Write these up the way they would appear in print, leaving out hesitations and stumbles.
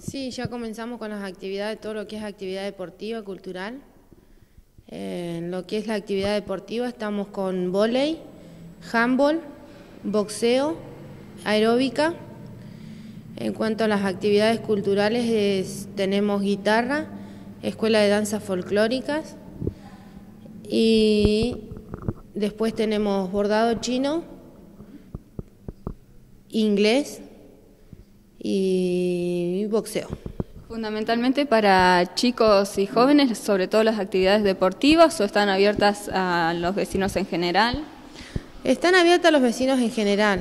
Sí, ya comenzamos con las actividades, todo lo que es actividad deportiva, cultural. En lo que es la actividad deportiva estamos con vóley, handball, boxeo, aeróbica. En cuanto a las actividades culturales tenemos guitarra, escuela de danzas folclóricas y después tenemos bordado chino, inglés y boxeo. Fundamentalmente para chicos y jóvenes, sobre todo las actividades deportivas, ¿o están abiertas a los vecinos en general? Están abiertas a los vecinos en general.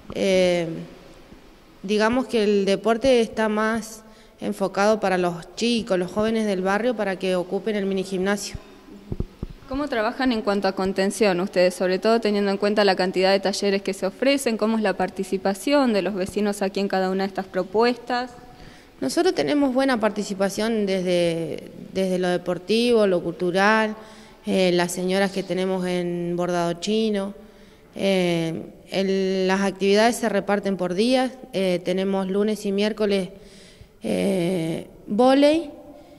Digamos que el deporte está más enfocado para los chicos, los jóvenes del barrio, para que ocupen el mini gimnasio. ¿Cómo trabajan en cuanto a contención ustedes, sobre todo teniendo en cuenta la cantidad de talleres que se ofrecen? ¿Cómo es la participación de los vecinos aquí en cada una de estas propuestas? Nosotros tenemos buena participación desde lo deportivo, lo cultural, las señoras que tenemos en bordado chino. Las actividades se reparten por días, tenemos lunes y miércoles vóley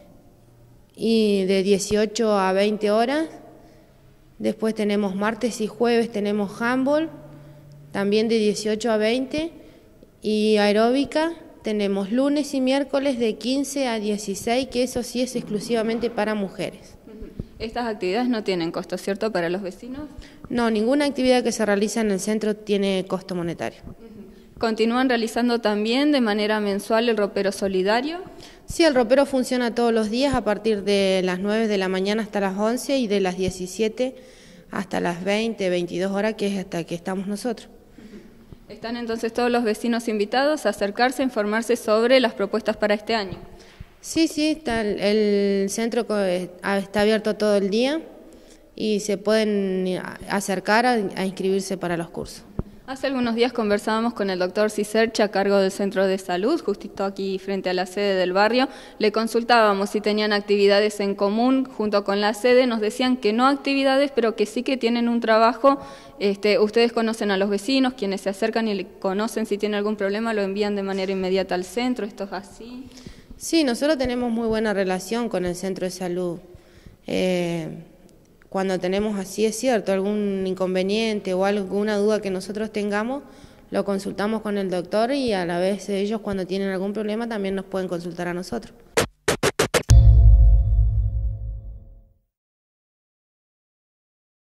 y de 18 a 20 horas, después tenemos martes y jueves tenemos handball, también de 18 a 20, y aeróbica tenemos lunes y miércoles de 15 a 16, que eso sí es exclusivamente para mujeres. Estas actividades no tienen costo, ¿cierto?, para los vecinos. No, ninguna actividad que se realiza en el centro tiene costo monetario. ¿Continúan realizando también de manera mensual el ropero solidario? Sí, el ropero funciona todos los días a partir de las 9 de la mañana hasta las 11 y de las 17 hasta las 20, 22 horas, que es hasta que estamos nosotros. ¿Están entonces todos los vecinos invitados a acercarse a informarse sobre las propuestas para este año? Sí, el centro está abierto todo el día y se pueden acercar a inscribirse para los cursos. Hace algunos días conversábamos con el doctor Ciserchi a cargo del Centro de Salud, justito aquí frente a la sede del barrio. Le consultábamos si tenían actividades en común junto con la sede. Nos decían que no actividades, pero que sí que tienen un trabajo. Ustedes conocen a los vecinos, quienes se acercan y le conocen si tienen algún problema, lo envían de manera inmediata al centro. ¿Esto es así? Sí, nosotros tenemos muy buena relación con el Centro de Salud. Cuando tenemos, así es cierto, algún inconveniente o alguna duda que nosotros tengamos, lo consultamos con el doctor y a la vez ellos cuando tienen algún problema también nos pueden consultar a nosotros.